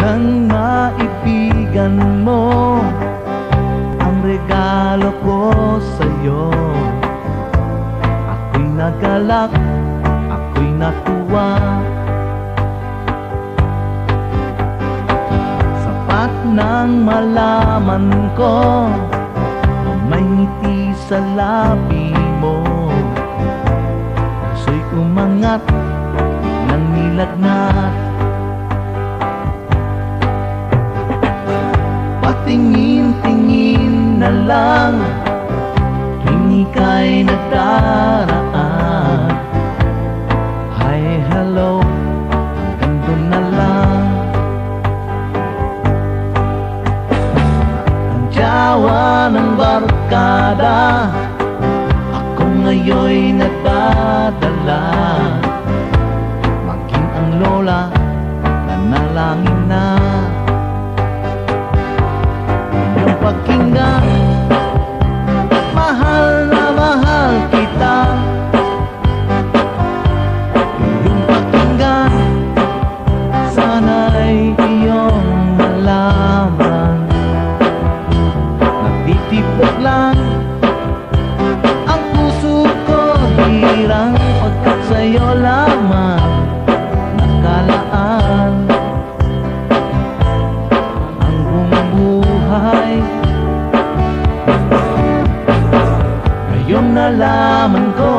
ng maibigan mo. Ang regalo ko sa'yo, ako'y nagalak, ako'y natuwa. Sapat nang malaman ko na may ngiti sa labi mo. Puso'y umangat ng nilagnat. Patingin-tingin na lang tuwing ika'y nagdaraan. Hi, hello, hanggang doon na lang. Ang jawa ng barkada, ako ngayon'y nagdadala. Maging ang lola, nanalangin na. Yung pakinggan, mahal na mahal kita. Yung pakinggan, sana'y iyong malaman. Natitipok lang ang puso ko, hirang pagkat sa'yo lamang nakalaan ang buong buhay. Ngayong nalaman ko,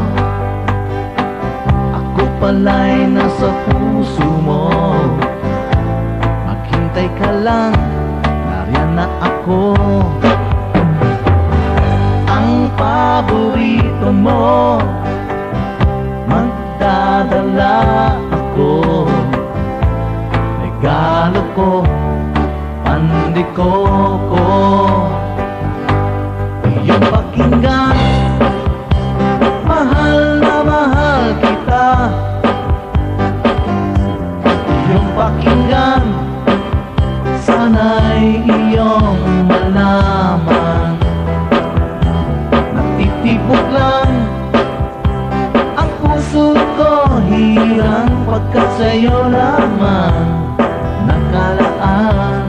ako pala'y nasa puso mo. Maghintay ka lang, nariyan na ako. Ang paborito mo, magdadala ako. Regalo ko, pandikoko. Iyong pakinggan, mahal na mahal kita. Iyong pakinggan, sana'y iyong malaman. Natitibok lang ang puso ko, hirang pagkat sa'yo lamang nakalaan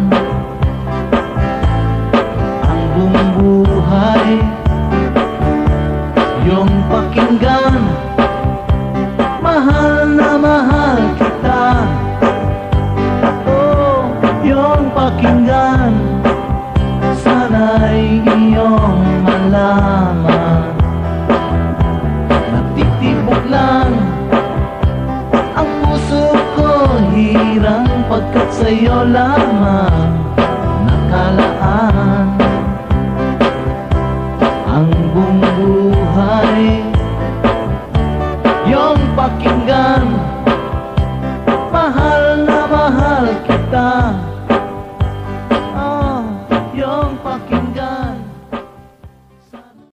ang buong buhay. Yung pakinggan, mahal na mahal kita. Oh, yung pakinggan, sana'y iyong malaman. Natitibok lang ang puso ko, hirang pagkat sa'yo lamang nakalaan ang buong buhay. Yung pakinggan, mahal na mahal kita.